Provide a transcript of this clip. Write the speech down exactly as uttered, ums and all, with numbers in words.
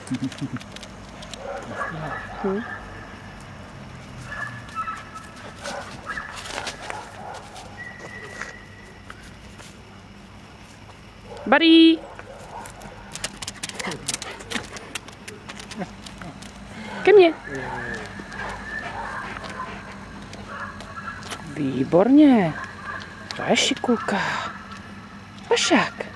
Hm. Buddy! Ke mně. Výborně. To je šikulka. Vašák.